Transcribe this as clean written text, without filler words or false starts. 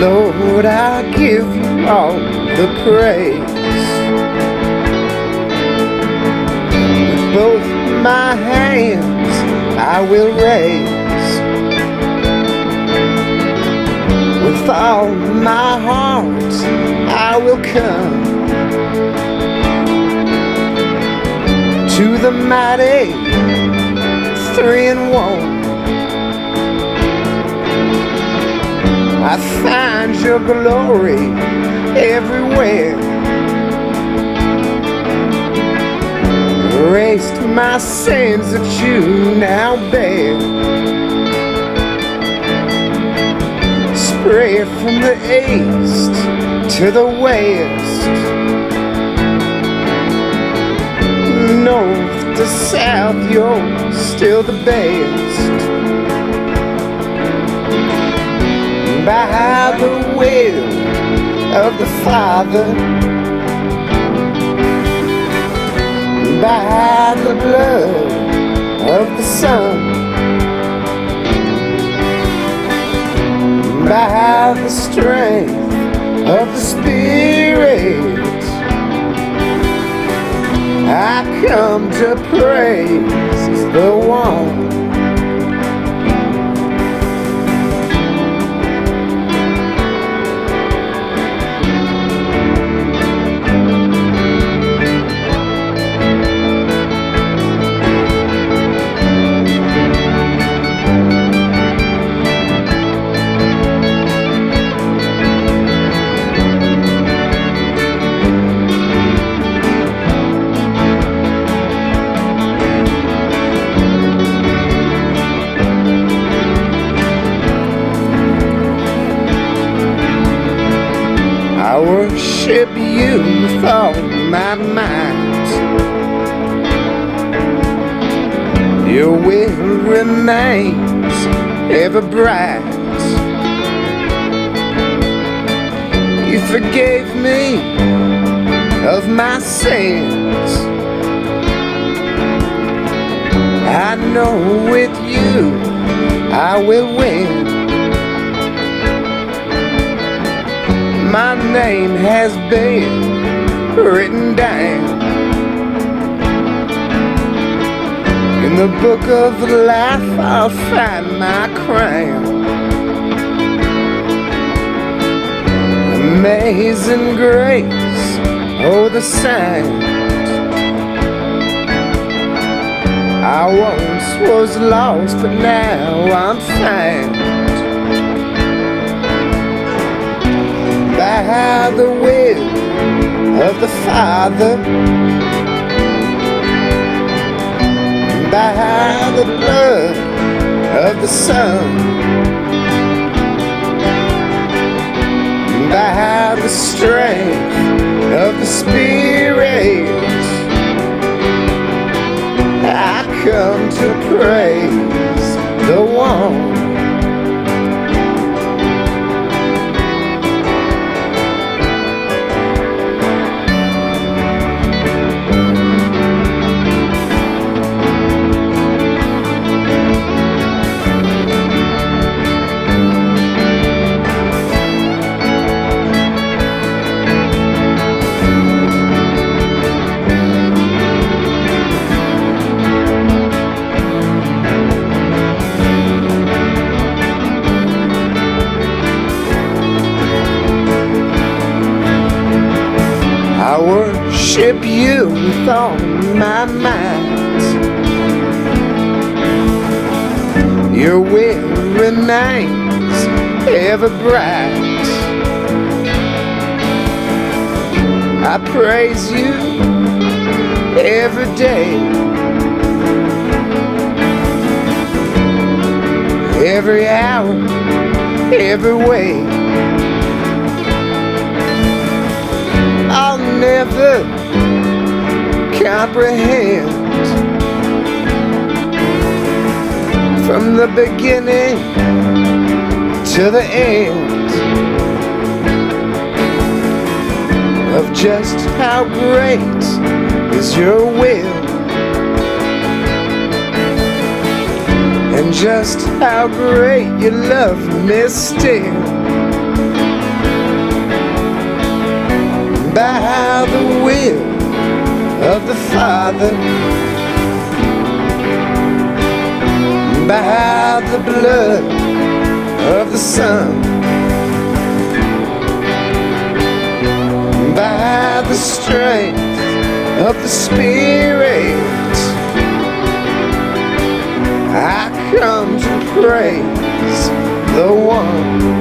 Lord, I give you all the praise. With both my hands I will raise, with all my heart I will come to the mighty three-in-one. I find your glory everywhere. Erased my sins that you now bear. Spread from the east to the west, north to south, you're still the best. By the will of the Father, by the blood of the Son, by the strength of the Spirit, I come to praise the one. I worship you with all my might. Your will remains ever bright. You forgave me of my sins. I know with you I will win. My name has been written down in the book of life. I'll find my crown. Amazing grace, oh the sound. I once was lost, but now I'm found. By the will of the Father, by the blood of the Son, by the strength of the Spirit, I come to praise the one. I worship you with all my might. Your will remains ever bright. I praise you every day, every hour, every way. I'll never comprehend from the beginning to the end of just how great is your will, and just how great you love me still. by the will of the Father, by the blood of the Son, by the strength of the Spirit, I come to praise the one